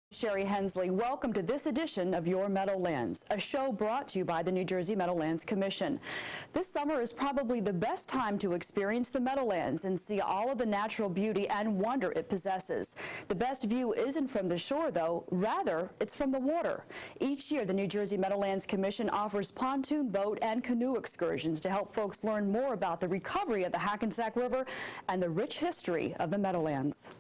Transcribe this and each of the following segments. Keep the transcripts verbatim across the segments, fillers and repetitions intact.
Sherry Hensley, welcome to this edition of Your Meadowlands, a show brought to you by the New Jersey Meadowlands Commission. This summer is probably the best time to experience the Meadowlands and see all of the natural beauty and wonder it possesses. The best view isn't from the shore, though. Rather, it's from the water. Each year, the New Jersey Meadowlands Commission offers pontoon boat and canoe excursions to help folks learn more about the recovery of the Hackensack River and the rich history of the Meadowlands.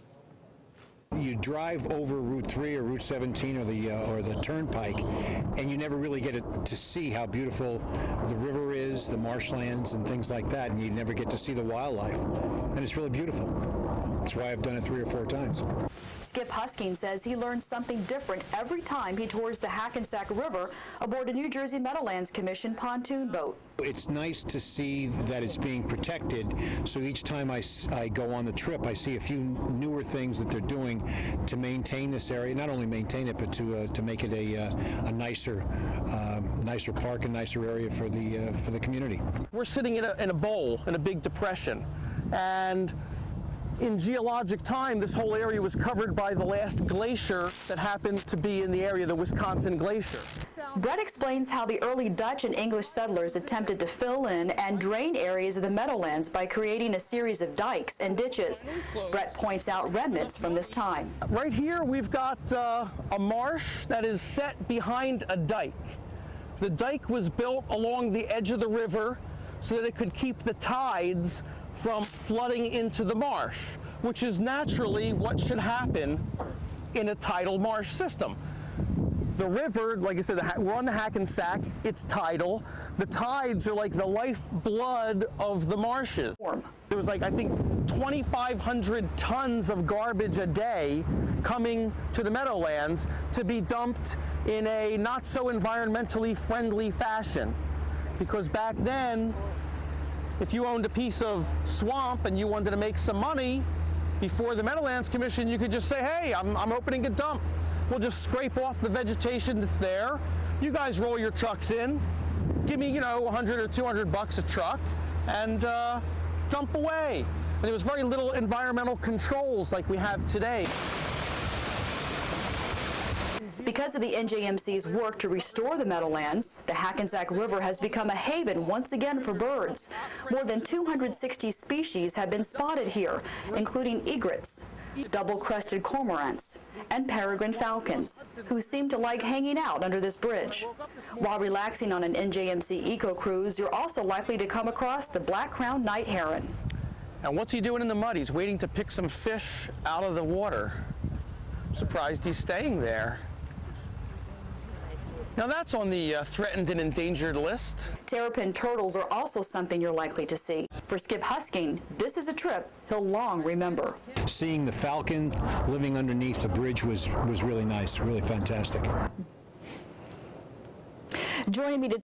You drive over Route three or Route seventeen or the uh, or the Turnpike, and you never really get it to see how beautiful the river is, the marshlands and things like that, and you never get to see the wildlife. And it's really beautiful. That's why I've done it three or four times. Skip Husking says he learns something different every time he tours the Hackensack River aboard a New Jersey Meadowlands Commission pontoon boat. It's nice to see that it's being protected, so each time I, I go on the trip, I see a few newer things that they're doing to maintain this area, not only maintain it, but to uh, to make it a, uh, a nicer uh, nicer park, a nicer area for the, uh, for the community. We're sitting in a, in a bowl in a big depression, and in geologic time, this whole area was covered by the last glacier that happened to be in the area, the Wisconsin Glacier. Brett explains how the early Dutch and English settlers attempted to fill in and drain areas of the Meadowlands by creating a series of dikes and ditches. Brett points out remnants from this time. Right here, we've got uh, a marsh that is set behind a dike. The dike was built along the edge of the river so that it could keep the tides from flooding into the marsh, which is naturally what should happen in a tidal marsh system. The river, like I said, we're on the Hackensack, it's tidal. The tides are like the lifeblood of the marshes. There was like, I think, twenty-five hundred tons of garbage a day coming to the Meadowlands to be dumped in a not so environmentally friendly fashion. Because back then, if you owned a piece of swamp and you wanted to make some money, before the Meadowlands Commission, you could just say, hey, I'm, I'm opening a dump. We'll just scrape off the vegetation that's there. You guys roll your trucks in. Give me, you know, a hundred or two hundred bucks a truck and uh, dump away. And there was very little environmental controls like we have today. Because of the N J M C's work to restore the Meadowlands, the Hackensack River has become a haven once again for birds. More than two hundred sixty species have been spotted here, including egrets, double-crested cormorants, and peregrine falcons, who seem to like hanging out under this bridge. While relaxing on an N J M C eco cruise, you're also likely to come across the black-crowned night heron. And what's he doing in the mud? He's waiting to pick some fish out of the water. I'm surprised he's staying there. Now that's on the uh, threatened and endangered list. Terrapin turtles are also something you're likely to see. For Skip Husking, this is a trip he'll long remember. Seeing the falcon living underneath the bridge was, was really nice, really fantastic. Joining me to